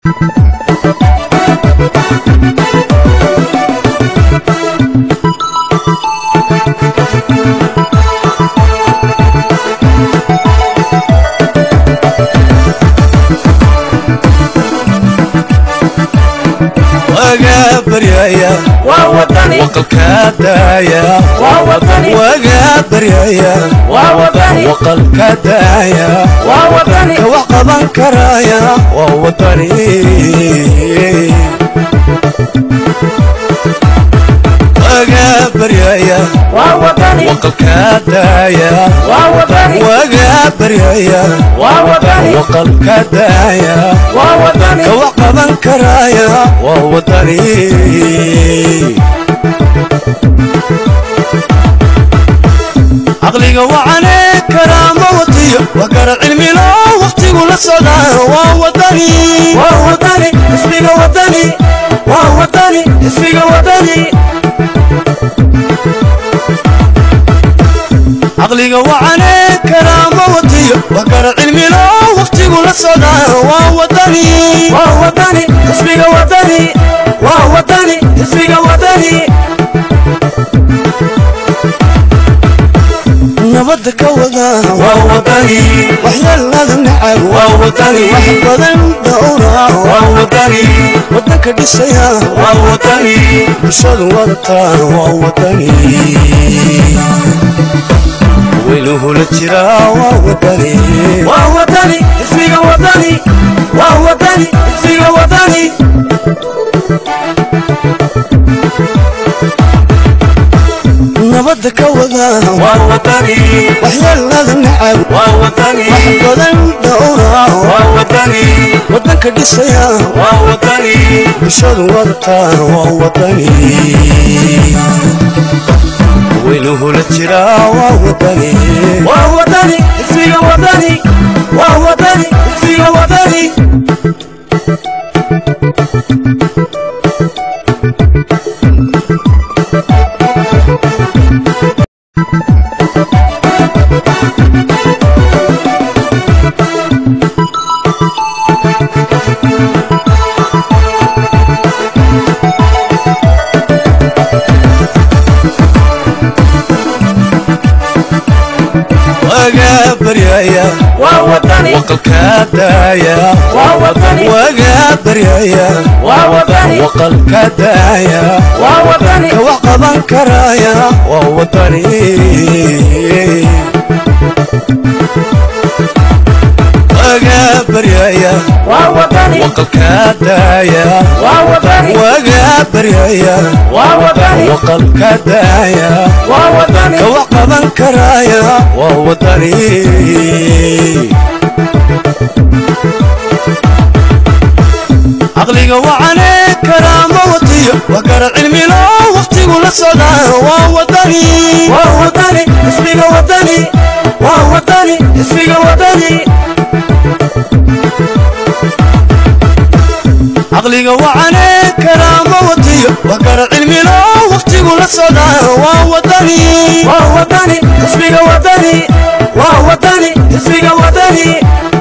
بريايا ووطني وقلك دايا ووطني وقابريايا ووطني وقلك دايا ووطني وقضا كرايا ووطني وقابريايا ووطني وقلك دايا ووطني وقابريايا ووطني وقلك دايا ووطني وقضا كرايا ووطني عقلي وعليك كرامة وطية وقرأ علمي له وقتي قول الصدى ووطني ووطني اسمي وطني ووطني اسمي وطني عقلي وعليك كرامة وطية وقرأ علمي له وقتي قول الصدى ووطني ووطني اسمي وطني ووطني اسمي وطني نبضك وضع ووطني وحيال هذا النعب ووطني وحب دورة ووطني ودك دسيا ووطني بشاد وضطا ووطني ويله للجرا ووطني ووطني اسمي وطني ووطني اسمي وطني نبضك وضع ووطني وحيال هذا النعب ووطني وحب دورة ووطني ودك دسيا ووطني بشاد وضطا ووطني ويله للجرا ووطني ووطني اسمي وطني ووطني اسمي وطني وقابريايا ووطني وقلك دايا ووطني وقابريايا ووطني وقلك دايا ووطني وقضا كرايا ووطني وقابريايا ووطني وقلك دايا ووطني وقابريايا ووطني وقلك دايا ووطني وقضا كرايا ووطني عقلي وعليك كرامة وطية وقرأ علمي له وقتي قول الصدى ووطني ووطني اسمي وطني ووطني اسمي وطني عقلي وعليك كرامة وطية وقرأ علمي له وقتي قول الصدى ووطني ووطني اسمي وطني ووطني اسمي وطني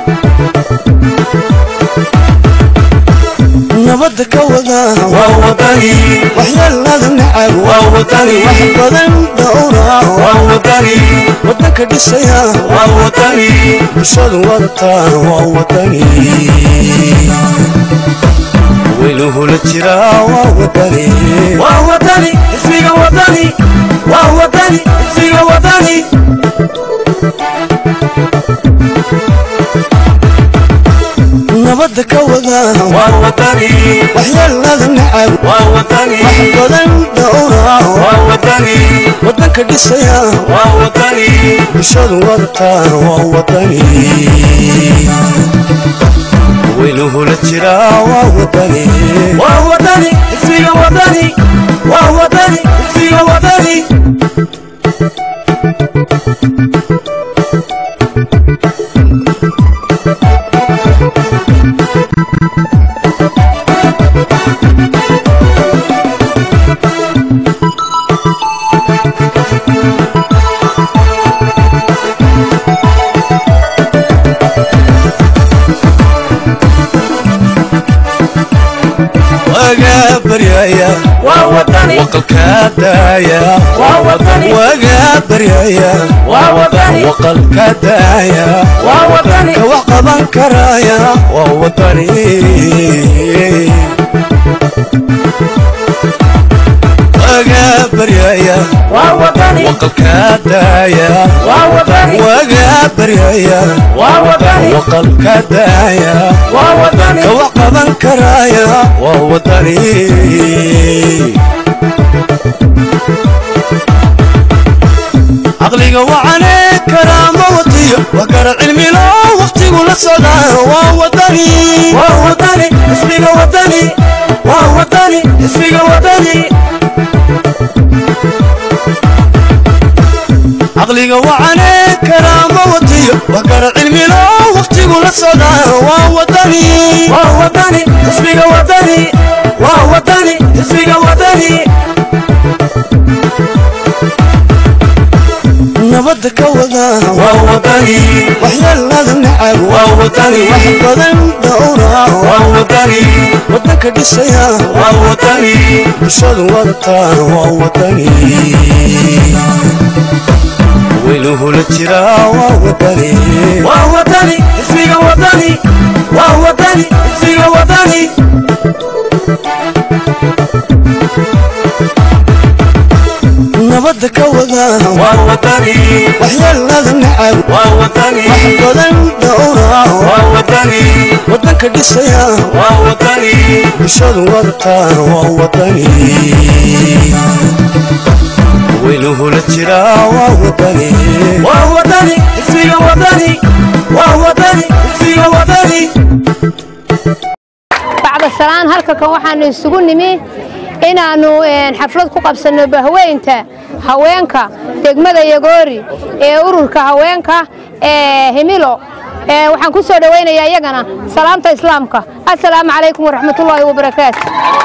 نبضك وضع ووطني وحيال هذا النعب ووطني وحب دورة ووطني ودك دسيا ووطني بشاد وضطا ووطني ويله للجرا ووطني ووطني اسمي وطني ووطني اسمي وطني نبضك وضع ووطني وحيال هذا النعب ووطني وحب دورة ووطني ودك دسيا ووطني بشاد وضطا ووطني ويله للجرا ووطني ووطني اسمي وطني ووطني اسمي وطني وقابريايا ووطني وقلكادايا ووطني وقابريايا ووطني وقلكادايا ووطني كوقبا كرايا ووطني وقابريايا ووطني وقلكادايا ووطني وقابريايا ووطني وقلكادايا ووطني كوقبا كرايا ووطني عقلي وعني كرامة وطية وقرع علمي له وقتي ولا صدى ووطني ووطني اسمي وطني ووطني اسمي وطني عقلي وعني كرامة وطية وقرع علمي له وقتي ولا صدى ووطني ووطني اسمي وطني ووطني اسمي وطني نبضك وضع ووطني وحيال هذا النعم ووطني وحفظ الدورة ووطني ودك قصيا ووطني بشر ورطا ووطني ويله للجرا ووطني ووطني اسمي وطني ووطني اسمي وطني نبضك وضع ووطني وحيال هذا النعم ووطني وحفظ الدورة ووطني ودك قصيا ووطني بشر ورطا ووطني ويله للجرا ووطني ووطني اسمي وطني ووطني اسمي وطني. بعد السلام هلك كان waxaan isugu nimi inaanu xaflad ku qabsano bahweynta haweenka degmada Yagoori ee ururka haweenka Himilo waxaan ku soo dhaweynayaa iyagana salaamta islaamka assalaamu calaykum waraxmatullaahi wabarakaatuh.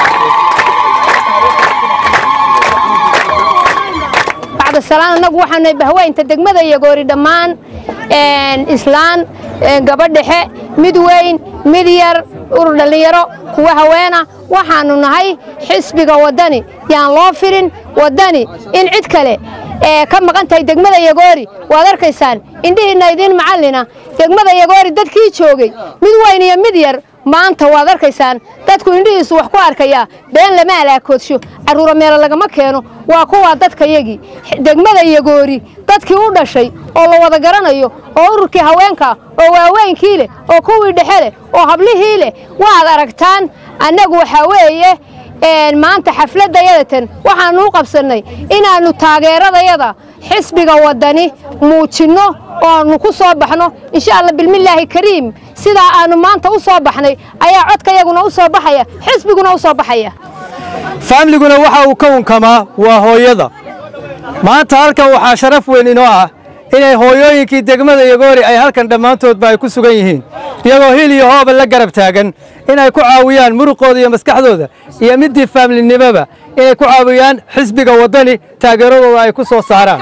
بعد السلام anagu waxaan bahweynta degmada Yagoori dhamaan islaan gabadhexe mid weyn mid yar urur dhalinyaro kuwa haweena waxaanu nahay xisbiga wadani yaan loo firin wadani in cid kale ka maqan tahay degmada Yagoori waad arkaysaan indhihiina idin macallina degmada Yagoori dadkii joogay mid weyn iyo mid yar maanta waad arkaysaan dadku indhihiisu wax ku arkaya been lama alaakoodso caruur meel lagama keeno waa kuwa dadka yagi degmada Yagoori dadkii u dhashay oo la wada garanayo oo ururkii haweenka oo waaweynkii leh oo kuwii dhexele oo hablihii leh waad aragtaan anagu waxa weeye maanta xafladayadatan waxaan u qabsanay inaanu taageeradayada xisbiga wadani muujino oo ku soo baxno insha Allah bilmillaahi kariim sida aanu maanta u soo baxnay ayaa codkayaguna u soo baxaya xisbiguna u soo baxaya familyguna waxa uu ka wankama waa hooyada maanta halkan waxa sharaf weyn inoo ah inay hooyooyinkii degmada Yagoori ay halkan dhamaantood ay ku sugan yihiin iyagoo hil iyo hoob la garab taagan inay ku caawiyaan muruqooda iyo maskaxdooda iyo midii familynimada inay ku caawiyaan xisbiga wadani taageeradooda ay ku soo saaraan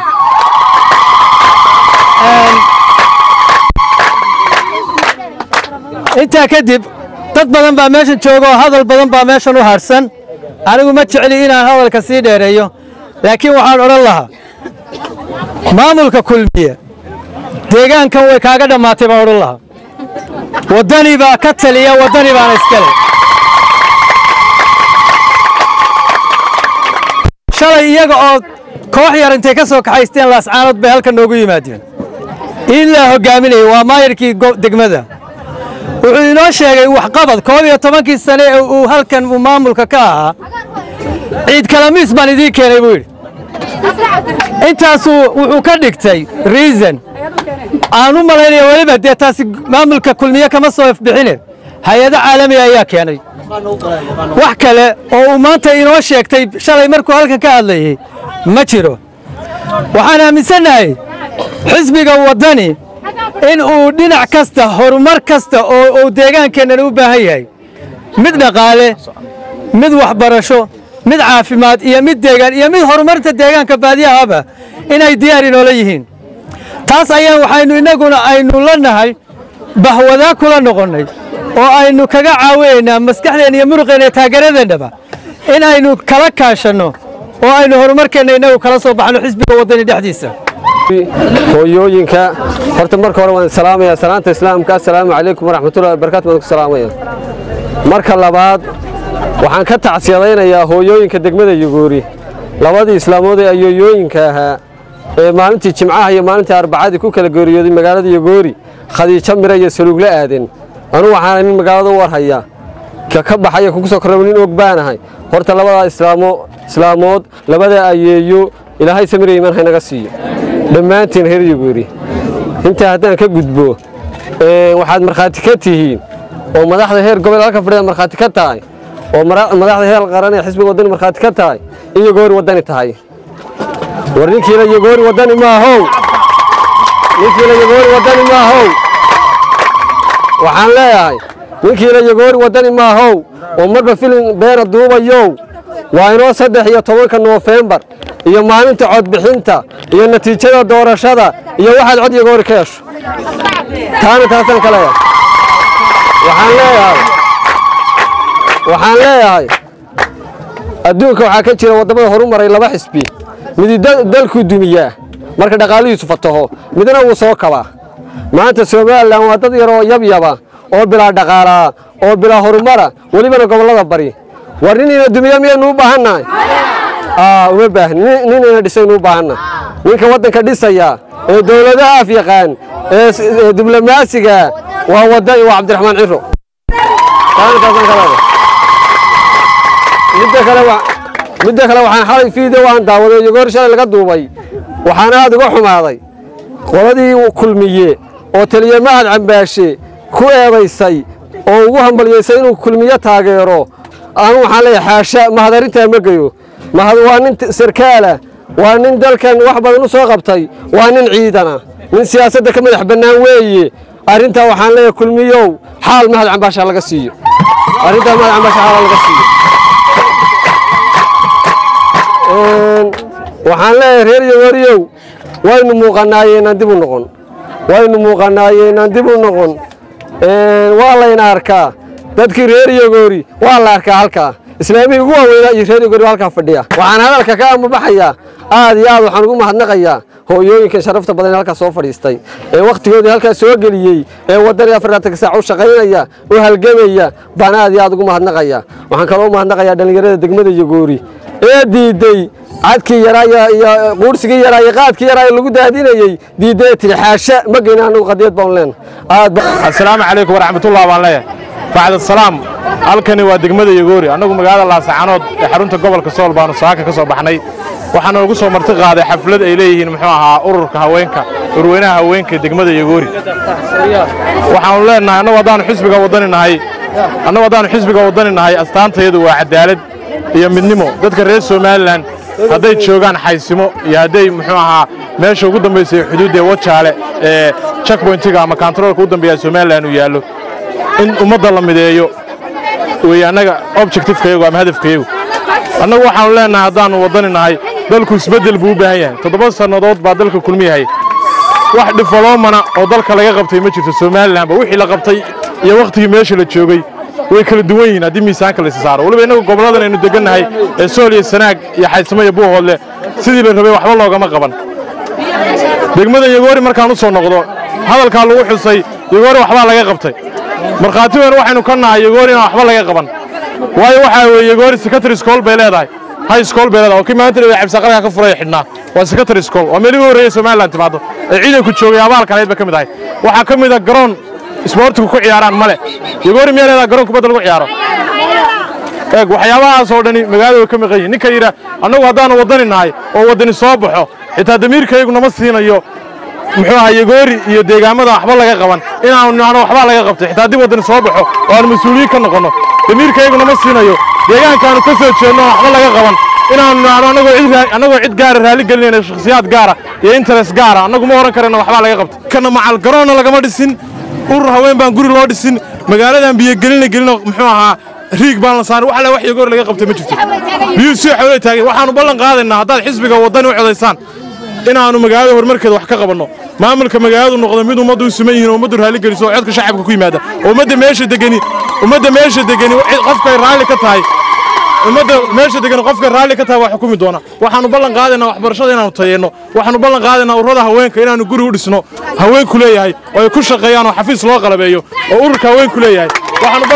inta kadib dad badan baa meeshan jooga oo hadal badan baa meeshan u harsan anigu ma jecli inaan hadalka sii dheereeyo laakiin waxaan oran lahaa maamulka kulmiye deegaankan way kaaga dhamaatay baan oran lahaa wadani baa ka taliya wadani baan iskale shalay iyaga oo koox yar intay ka soo kaxaysteen laascaanood bay halkan noogu yimaadeen in la hogaaminayo waa maayirkii degmada wuxuu inoo sheegay wax qabad 12 sano ee uu halkan maamulka ka ahaa ciid kala miis baan idin keenay buu yiri intaas wuxuu ka dhigtay reason aanu malaynayo waliba dee taasi maamulka kulmiye kama soo ifbixine hay'ado caalami ah ayaa keenay wax kale oo uu maanta inoo sheegtay shalay markuu halkan ka hadlayay ma jiro waxaan aaminsanahay xisbiga wadani in uu dhinac kasta horumar kasta oo deegaankeena u baahan yahay mid dhaqaale mid waxbarasho mid caafimaad iyo mid deegaan iyo mid horumarta deegaanka baadiyahaba inay diyaar inoo leeyihiin taas ayaan waxaynu inaguna aynu lanahay bahwada kula noqonay oo aynu kaga caawinaynaa maskaxdeenna iyo muruqeenna iyo taageeradeennaba in aynu kala kaashanno oo aynu horumarkeenna innagu kala soo baxno xisbiga waddani dhexdiisa hooyooyinka horta marka hore waan salaamayaa salaanta islaamka assalaamu calaykum waraxmatullahi wabarakaatu baan ku salaamaya marka labaad waxaan ka tacsiyadaynayaa hooyooyinka degmada Yagoori labadii islaamood ee hooyooyinka ahaa ee maalintii jimcaha iyo maalintii arbacadii ku kala geeriyooday magaalada Yagoori Khadiija Mira iyo Saluugle Aadan anu waxaan in magaalada warhaya ka baxay ku soo korreeyay og baanahay horta labada islaamood labada ayeeyo ilaahay samir iimaan haynaga siiyo dhammaantiin reer Yagoori inta haddaan ka gudbo waxaad marxaati ka tihiin oo madaxda heer gobol halka fadhida marxaati ka tahay oo madaxda heer qaran ee xisbiga waddani marxaati ka tahay in Yagoori waddani tahay warninkii la Yagoori waddani ma ahow ninkii la Yagoori waddani ma ahow waxaan leeyahay ninkii la Yagoori waddani ma ahow oo marba filin beena duubayo waa inoo 13 November iyo maalinta cod bixinta iyo natiijada doorashada iyo waxaad cod Yagoori ka yeesho taana taasan kale waxaan leeyahay adduunka waxa ka jira wadamada horumaray laba xisbi mid dalku dumiya marka dhaqaalihiisu fataho midna uu soo kaba maanta Soomaaliland waa dad yar oo yabyaba oo bilaa dhaqaala oo bilaa horumara waliba gobolada bari warninina dumiya miyaynu u baahanahay uma baahnin ninina dhisaynu u baahana ninka wadanka dhisaya ee dawladaha afyaqaan ee diblomaasiga waa wadan waa Cabdiraxmaan Ciro midda kale waxaan xalay fiidiyo waan daawaday Yagoori shalay laga duubay waxaan aad uga xumaaday qoladii kulmiye oo taliye Mahad Cambaashe ku eedaysay oo ugu hambalyeysay inuu kulmiye taageero aan waxaan leeyahay xaasha mahadarinta ma gayo mahad waa nin sarkaala waa nin dalkan wax badan u soo qabtay waa nin ciidana nin siyaasadda ka madax bannaan weeye arinta waxaan leeyahay kulmiyow xaal Mahad Cambaashe laga siiyo arinta Mahad Cambaashe xaal laga siiyo waxaan leeyahay reer Yagooriyow waynu muuqanaayeen dib u noqon waa la ina arkaa dadkii reer Yagoori waa la arkaa halka islaamiga ugu weynaa iyo reer Yagoori halka fadhiya waxaan hadalka ka amabaxaya aad iyo aad waxaan ugu mahadnaqayaa hooyooyinka sharafta badan halka soo fadhiistay ee waqtigoodii halka soo galiyay ee wadani 40 saac u shaqeynaya oo halgamaya baan aad iyo aad ugu mahadnaqayaa waxaan kaloo mahadnaqayaa dhalinyarada degmada Yagoori ee diiday عادكي يا قرصي يا قادكي يا لو دادينayay diiday tilxaasha ma geenaano qadiyad baan leen السلام عليكم ورحمه الله وبركاته بعد السلام halkani waa degmada Yagoori anagu magaalada Laascaanood ee xarunta gobolka Sool baan saaka ka soo baxnay waxaan ugu soo marti qaaday xaflad ay leeyihiin muxuu ahaa ururka haweenka urweynaha haweenka degmada Yagoori waxaan leenahay anagu wadaan xisbiga wadani astaantayadu waa cadaalad iyo midnimo dadka reer Soomaaliland hadday joogaan xaysimo iyo hadday muxuu ahaa meesha ugu dambeysay xuduudda Wajaale ee checkpointiga ama controlka ugu dambeeya Soomaaliland uu yaalo in ummadda la mideeyo way anaga objective-kaygu ama hadafkaygu anagu waxaan leenahay hadaan wadani dalku isbedel buu u baahan yahay 7 sanadood baa dalka kulmiyahay wax development oo dalka laga qabtay ma jirto Soomaaliland ba wixii la qabtay iyo waqtigii meesha la joogay way kala duwan yihiin hadii miisaanka la saaro waliba inagu goboladan aynu deganahay ee Sool iyo Sanaag iyo Xaysimo iyo Buuhoodle sidii la rabay waxba loogama qaban degmada Yagoori markaan u soo noqdo hadalka lagu xusay Yagoori waxba laga qabtay marxaati weyn waxaynu ka nahay Yagoori waxba laga qaban waayo waxa weeye Yagoori secondary school bay leedahay high school bay leedahay oo kimaanta ay xabsa qalka ka furay xidhnaa waa secondary school oo meel ugu horeeyay Soomaaliland timaado ee ciidanku joogay abaalkaneed ba kamid ahay waxa kamid ah garoon isboortigu ku ciyaaraan male Yagoori meelaha garoonka badal lagu ciyaaro waxyaabahaas oo dhani magaalada ka maqan ninka yira anagu hadaan wadani nahay oo wadani soo baxo xitaa damiirkaygu nama siinayo muxuu ahaa Yagoori iyo deegaamada waxba laga qaban inaanu waxba laga qabtay xitaa dib wadani soo baxo oo aan mas'uuliyiin ka noqono damiirkaygu nama siinayo deegaankaanu ka soo jeedno waxba laga qaban anagu cid gaar raali gelinayna shakhsiyaad gaar iyo interest gaar anagu ma oran karayna waxba laga qabtay kana macal garoon lagama dhisin urur haween baan guri loo dhisin magaaladan biyo gelin muxuu ahaa riig baan la saaray wax Yagoori laga qabtay ma jirto biyo si xawle taagay waxaanu ballan qaadaynaa hadaad xisbiga wadani u codeysaan inaanu magaalada horumarkeeda wax ka qabanno maamulka magaaladu noqdo mid ummaddu u siman yihiin ummaddu raali geliso codka shacabka ku yimaada ummadda meesha degani qofkay raali ka tahay ummadda meesha degan qofka raali ka tahay wax xukumi doona waxaanu ballan qaadaynaa waxbarashada inaanu tayeeno waxaanu ballan qaadaynaa ururada haweenka inaanu guri u dhisno haweenku leeyahay oo ay ku shaqeeyaan oo xafiis loo qalabeeyo oo ururka haweenku leeyahay waxaanu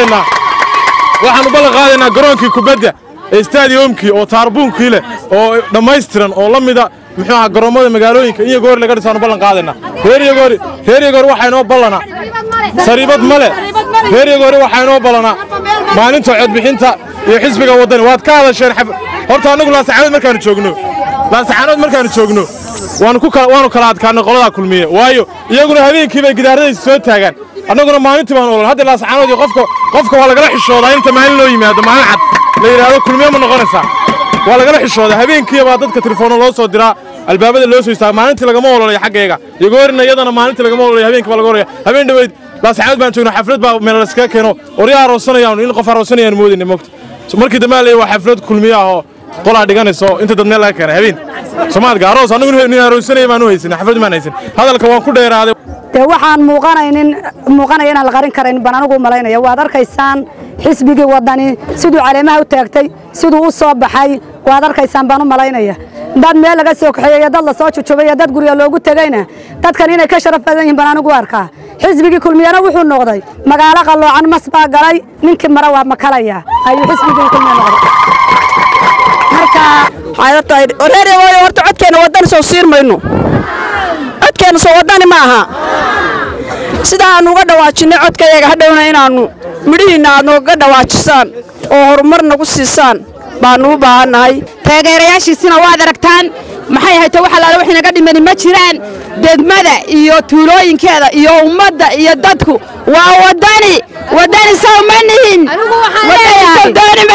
ballan qaadaynaa garoonkii kubadda ee stadiumkii oo taarbuunkii leh oo dhammaystiran oo la mida muxuu ahaa garoomada magaalooyinka iyo goor laga dhisaanu ballan qaadaynaa reer yagoori waxaa inoo ballana sariibad male reer yagoori waxaa inoo ballana maalinta codbixinta iyo xisbiga wadani waad ka hadasheen horta annagu laasaxaanood markaanu joogno waanu kala adkaanay qoladaa kulmiye waayo iyaguna habeenkii bay gidaaradiisa soo taagaan annaguna maalintii baan olan hadda laasaxaanood iyo qofka waa lagala xishoodaa inta maalin loo yimaado maalin cad la yidhaahdo kulmiye ma noqonaysaa waa lagala xishoodaa habeenkii baa dadka telefoonno loo soo diraa albaabada loo soo istaaga maalintii lagama ololaya xaggayga yagoorina iyadana maalintii lagama ololaya habeenkii baa laga ololaya habeen dhaweyd laasaxaanood baan joognaa xaflad baa meel laskaga keeno oryaa aroosanayaan in qof aroosanayaan moodayna moogta markii dambe la waa xaflad kulmiye ah oo qolaa dhiganayso inta dad meel laga keenay habeen Soomaaliga aroos anigu nin aroosanay baan u haysan xaflad ma haysan hadalka waan ku dheeraaday waxaan muuqanayna la qarin karayn baan anigu malaynaya waad arkaysaan xisbigii wadani sidoo caleemaha u taagtay sidoo u soo baxay waad arkaysaan baan u malaynaya dad meel laga soo kaxeeyay dad la soo jujubay dad guriga loogu tagayna dadkan inay ka sharaf badan yihiin baan anigu arkaa xisbigii kulmiyana wuxuu noqday magaalo qaloocan masbaa galay ninkii mara waa makalaya ayuu xisbigii kulmiye noqday marka hay'adda reer horta codkeena wadan soo siirmayno codkeena soo wadani ma aha sida aan uga dhawaajinay codkayaga hadhowna inaanu midhiina aad nooga dhawaajisaan oo horumar nagu siisaan baanu u baahanahay taageerayaashiisina waad aragtaan maxay hayto waxa laala wax inaga dhimani ma jiraan degmada iyo tuulooyinkeeda iyo ummadda iyo dadku waa wadani Soomaalihin anigu waxaan leeyahay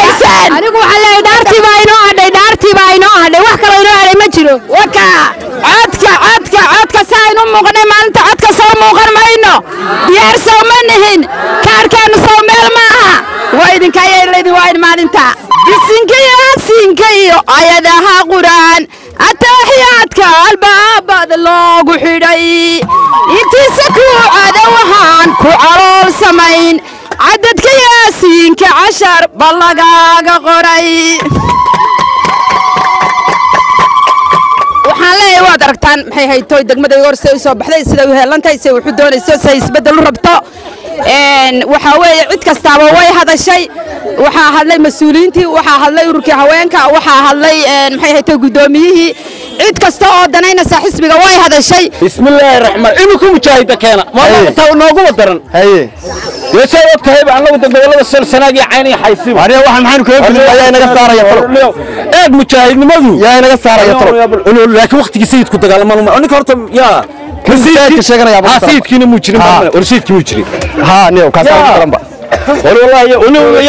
dhaartii baa inoo hadhay wax kale inoo hadhay ma jiro waka codka saaynu muuqnay maalinta codka soo muuqan mayno diyaar Soomaalihin kaarkeenu soo meel maaha waa idinka yeelaydi waa in maalinta bisinka iyo ayadaha quraan ataxiyaadka albaabada loogu xidhay intiisa ku caada waxaan ku calool samayn cadadka yaasiinka 10 balagaaga qoray waxaan leeyahay waad aragtaan maxay hayto degmada Yoorse soo baxday sida uu heelantay si wuxuu doonayso say isbedel u rabto waxa weeye cid kastaaba way hadashay waxa hadlay mas'uuliyiintii waxa hadlay ururkii haweenka waxa hadlay maxay hayto gudoomiyihii cid kasta oo danaynaysa xisbiga way hadashay bismillaahir rahmaan imku mujaahida keena ma taa noogu wadaran haye yeesay tahay baan lagu degmada salsanaagi cayn iyo xaysiib hariya waxaan maxaan ku eegay naga saaraya eed mujaahidnimadu yaa naga saaraya laakiin waqtiga sayidku dagaalamo ninka horta yaa sayidka sheeganaya sayidkiina mu jirin baa warshidkii mu jirin ha niyo ka soo qaranba والله يا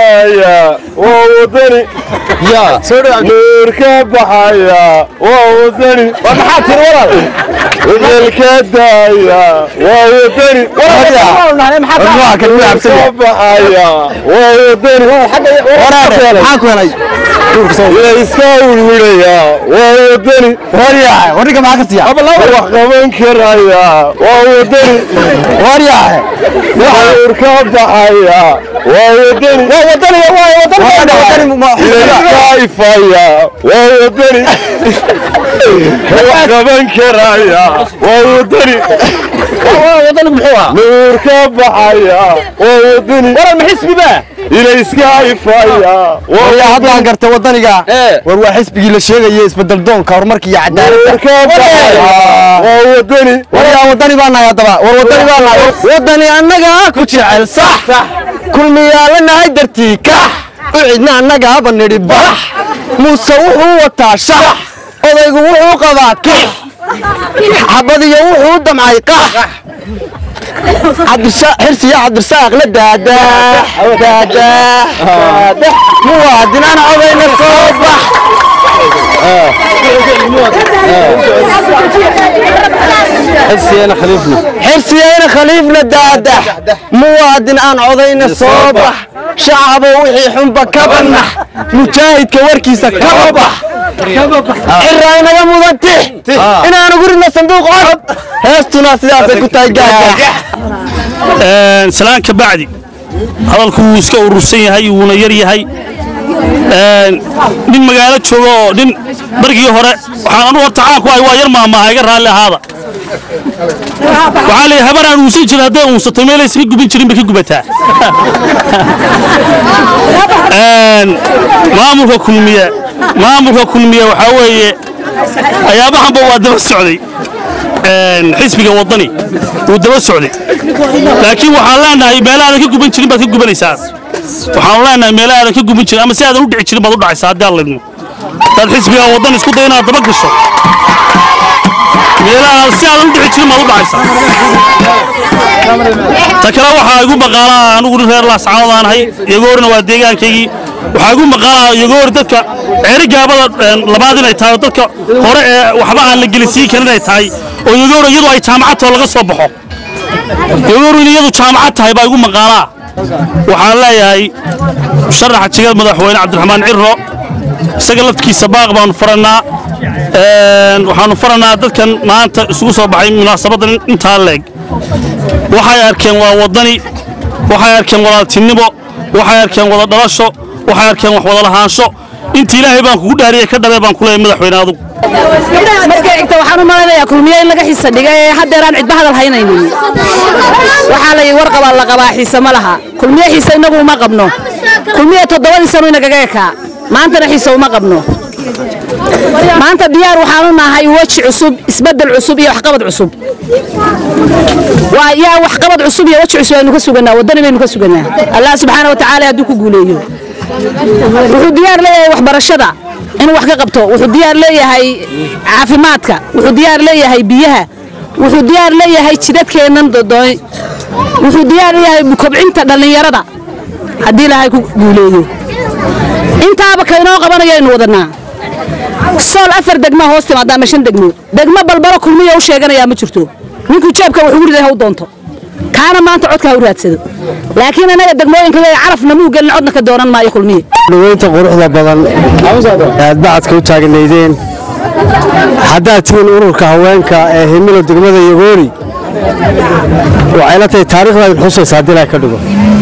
وودني يا نورك بحيا وودني ومحاتي والله والكدايا وودني والله كان بحيا وودني حاكو هنا يسكاول ويا وودني وريا وريك معك سيا wax qaban karaya وودني وريا نورك بحيا وودني كيفيا وودني كمان كرايا وودني محوها نورك بحيا وودني ورا المحسبي بقى إلى إسكايفيا ويا هذا قرت ودنيقا وروح حسبي إلى شيء يسبدل دون كورمرك يا عدالة نورك بحيا وودني ويا ودني بانا يا طبعا ودني بانا ودني أنك كتشعل صح كل ميالنا هيدرتي كح وعدنا أنك هبا نربح موسوه وتاشح وضيقوه قضاك حبضي يوحو دمعي قح حرسي يا عبد الرزاق لدادح موادنا أنا عضينا الصبح حرسي أنا خليفنا دادح موادن أنا عضينا الصبح شعب وحي حنبا كبنح مجاهد كوركيسا كبح cirraa inaga mudan tix inaanu guridna sanduuq cod heestuna sidaasay ku tahay gaagax salaan ka bacdi hadalku wuu iska urursan yahay wuuna yar yahay nin magaalo jooga oo nin bargii hore waxaan anu horta caan ku ahay waa yar maamaaha iga raalli ahaada waxaa leeyahay habar aan uusan jirin hadday uunsato meelaysa ka gubin jirin bay ka gubataa maamulka kulmiye waxaa weeye ayaabahanba waa daba socday xisbiga wadani wuu daba socday laakiin waxaan leenahay meelaadan ka guban jirin baad ka gubanaysaa waxaan leenahay meelaadan ka guban jirin ama si aadan u dhici jirin baad u dhacaysaa haddii aan leedno dad xisbiga wadani isku day inaad daba gasho meelaadan si aadan u dhici jirin baad u dhacaysaa ta kale waxaa igu maqaalaa anugu reer laascaanood aan ahay yagoorina waa deegaankaygii waxaa igu maqaalaa yagoori dadka ceeri gaabada labaad inay tahay oo dadka hore ee waxba aan la gelisiin karin inay tahay oo yagoor iyadu ay jaamacadtoo laga soo baxo yagoor in iyadu jaamacad tahay baa igu maqaalaa waxaan leeyahay sharaxa jigad madaxweyne cabdiraxmaan cirro isaga laftigiisa baaq baanu farannaa waxaanu farannaa dadkan maanta isugu soo baxay munaasabaddan intaa leeg waxay arkeen waa wadani waxay arkeen walaaltinimo waxay arkeen wada dhalasho waxay arkeen wax wada lahaansho inta ilaahay baan kugu dhaariyay ka dhabee baan ku leeyahay madaxweyne adugu markay xigta waxaan u maleynayaa kulmiye in laga xiisa dhigay ee haddeeraan cidba hadal haynaynin waxaa la yidhi warqabaa la qabaa xiise ma laha kulmiye xiise innagu uma qabno kulmiye 7 sano inagaga ekaa maantana xiise uma qabno maanta diyaar waxaan u nahay weji cusub isbedel cusub iyo waxqabad cusub waa yaa waxqabad cusub iyo weji cusub aynu ka suganaa wadani baynu ka suganaa allah subxaanahu wa tacaala hadduu ku guuleeyo wuxuu diyaar leeyahay waxbarashada inuu wax ka qabto wuxuu diyaar leeyahay caafimaadka wuxuu diyaar leeyahay biyaha wuxuu diyaar leeyahay jidadkeennan dodooy wuxuu diyaar leeyahay kobcinta dhallinyarada haddii ilaahay ku guuleeyo intaaba kaynoo qabanayaynu wadanaa sool 4 degmo hoos timaada ama 5 degmo balbaro kulmiye u sheeganayaa ma jirto ninkuu jeebka wuxuu riday ha u doonto kaana maanta codka ha u raadsado laakiin anaga degmooyinka way carafna muu gelin codna ka doonan maayo kulmiye dhaweynta quruxda badan aad bacadka u taagnaydeen haddaad tihiin ururka haweenka ee himilo degmada yagoori waxay la tahay taariikhdaad xusaysa haddii ilaahay ka dhigo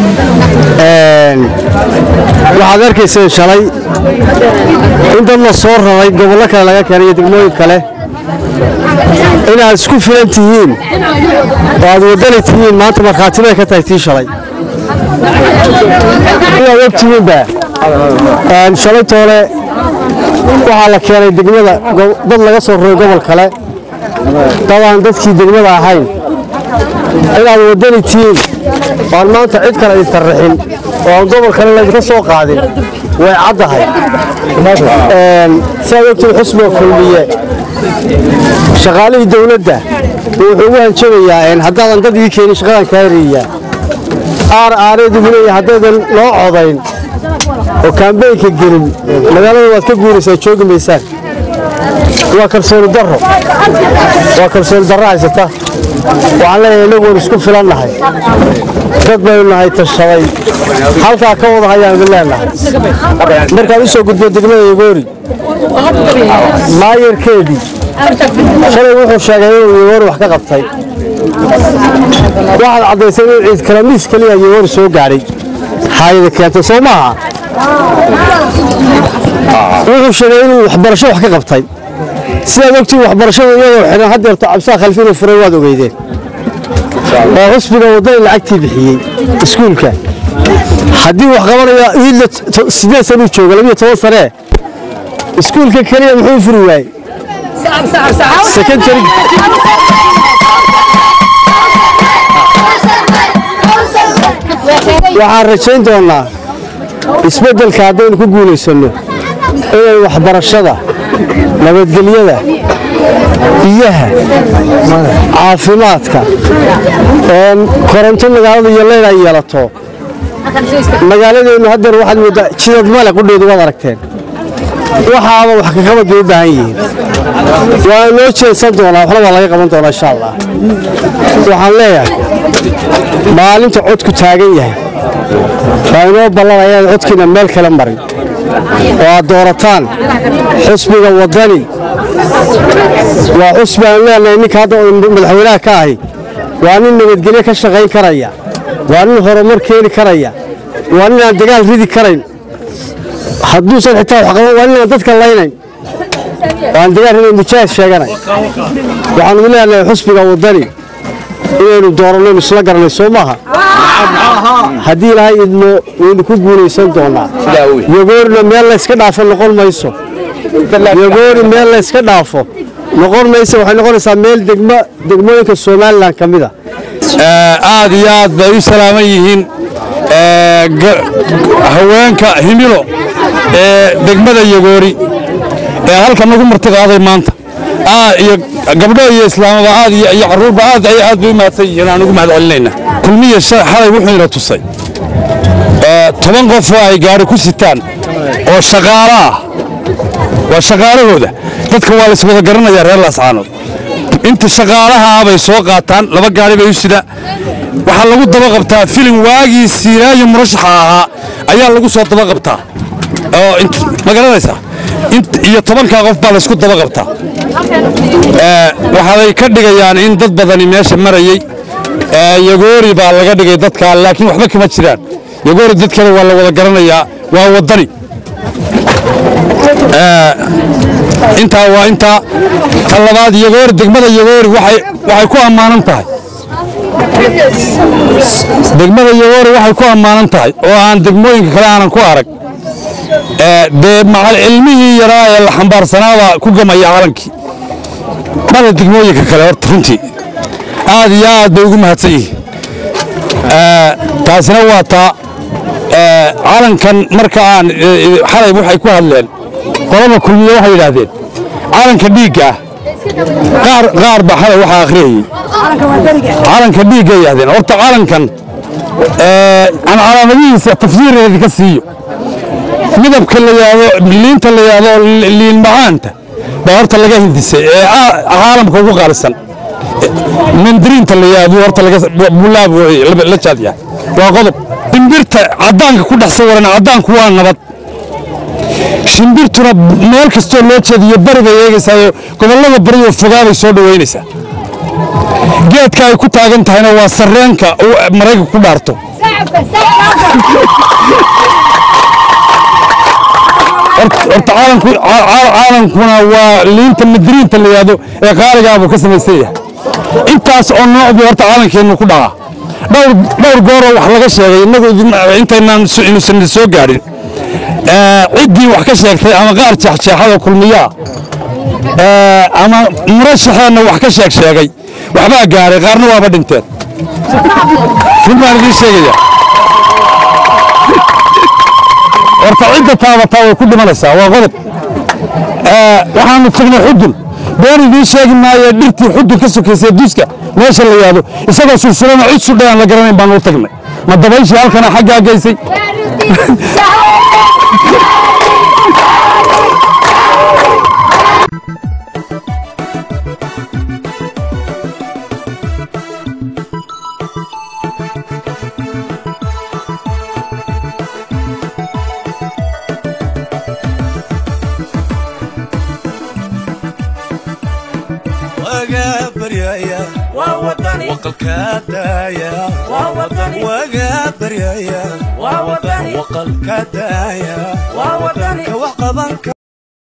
waxaad arkayseen shalay in dad la soo raray gobollo kale laga keenay iyo degmooyin kale inaad isku filan tihiin oo aad wadani tihiin maanta markhaatibay ka tahay tii shalay inaad og tihiinba shalay toole waxaa la keenay degmada dad laga soo raray gobol kale dadaan dadkii degmada ahayn inaad wadani tihiin waan maanta cid kale idin tarrixin oo aan gobol kale laydinka soo qaadin way caddahay siaad ogtiin xusbiga kulmiye shaqaalihii dawladda wuxuu ugu hanjabayaa haddaadan dad ii keenin shaqadan kaa heriyaa aaneedu leeyahay haddaydan loo codayn oo kaambeynka gelin magaalada waad ka guuraysaa joogi maysaan waa kalsooni darro haysata waxaan leeyahay innagu waan isku filannahay dad baynu nahay tashaday halkaa ka wada hayaan idin leenahay markaan u soo gudbo degmada yagoori maayarkeedii shalay wuxuu sheegay inuu yagoori wax ka qabtay waxaad caddaysay inuu ciid kalamiis keliya yagoori soo gaadhay haayada keentay soo maaha wuxuu sheegay inuu waxbarasho wax ka qabtay sidaad ogtiin waxbarashada iyadoo xidhan haddeerto cabsaa khalfi inuu furay waad ogeydeen oo xusbiga wadani lacagtii bixiyey iskuulka haddii wax qabanaya iidla 8 sano jooga 12 sane iskuulka kaliya muxuu furi waayey secondary waxaan rajayn doonaa isbeddelka haddaynu ku guulaysanno inay waxbarashada nabadgelyada biyaha caafimaadka koronto magaalada iyo leyl ay yeelato magaaladeennu haddeer waxaad mooddaa jidad male qudheedu waad aragteen waxaaba wax kakabad bay u baahan yihiin waa loo jeedsan doonaa waxna waa laga qaban doonaa insha allah waxaan leeyahay maalinta codku taagan yahay waa inoo ballanaya codkiina meel kale marin waa doorataan xisbiga wadani waa xisbi aan leenahay ninka hadda madaxweynaha ka ahi waa nin nabadgelyo ka shaqayn karaya waa nin horumar keeni karaya waa nin aan dagaal ridi karayn hadduusan xitaa wax qaban waa nin aan dadka laynayn waan dagaal riday mujaahid sheeganay waxaanu leenahay xisbiga wadani inaynu dooranno isla garanay soo maaha haddii ilaahay idmo waynu ku guulaysan doonaa yagoorina meel layska dhaafo noqon mayso yagoori meel layska dhaafo noqon mayso waxay noqonaysaa meel degmooyinka somalilan ka mid a aad iyo aad bay u salaaman yihiin haweenka himilo ee degmada yagoori ee halkan nagu martiqaaday maanta iyo gabdho iyo islaamaba aad iyo caruurba aad bay u mahadsan yihiin aan ugu mahad celinayna kulmiye xalay wuxuu ina tusay 10 qof oo ay gaari ku sitaan oo shaqaale ah waa shaqaalahooda dadka waa la iswada garanayaa reer Laascaanood inta shaqaalaha bay soo qaataan laba gaari bay u sida waxa lagu daba qabtaa filim waagii Siiraayo murashaxa ahaa ayaa lagu soo daba qabtaa oo ma garanaysaa iyo 10 qof baa la isku daba qabtaa waxay ka dhigayaan in dad badani meesha marayay yagoori baa laga dhigay dadka laakiin waxba kama jiraan yagoori dadkana waa la wada garanayaa waa wadani inta talabaad yagoori degmada yagoori waxay ku amaanan tahay degmada yagoori waxay ku amaanan tahay oo aan degmooyinka kale aanan ku arag macal cilmihii yaraa ee la xambaarsanaaba ku gamaya calankii mala degmooyinka kale horta runtii aad iyo aad bay ugu mahadsan yihiin taasina waa taa calankan marka aan xalay waxay ku hadleen qolada kulmiye waxay yidhaahdeen calanka dhiigga qaar baa xalay waxaa akhriyayey calanka dhiigga yidhaahdeen horta calankan aan calaamadihiisa tafsiireedi ka siiyo midabka la yaado liinta la yaado liin macaanta baa horta laga hindisay ee caalamka ugu qaalisan mandiriinta la yaado horta bulaab la jaadiya waa qodob shimbirta cadaanka ku dhex sawiran cadaanku waa nabad shimbirtuna meel kastoo loo jeediyo bari bay eegaysaa gobollada bari oo fogaa bay soo dhaweynaysaa geedka ay ku taagan tahayna waa sarreenka maraykanka ku dhaarto horta caalamkuna waa liinta madriinta la yidhaahdo ee qaaligaabuu ka samaysan yahay intaas oo noocbii horta caalamkeennu ku dhaca dhowr gooroo wax laga sheegay innagu intaynaan inuusan soo gaadhin ciddii wax ka sheegtay ama qaar jeexjeexada kulmiyaa ama murashaxeenna wax ka sheegay waxbaa gaaray qaarna waaba dhinteen run baan idiin sheegaya horta cidda taabataa way ku dhimanaysaa waa qodob waxaanu tagnay xudun been idiin sheegi maayo dhirtii xudun ka sokaysay duska meesha la yaado isagoo sulsulana cid sudhayaan la garanayn baan u tagnay ma dabayshii halkana xaggaa geysay وقل كدايا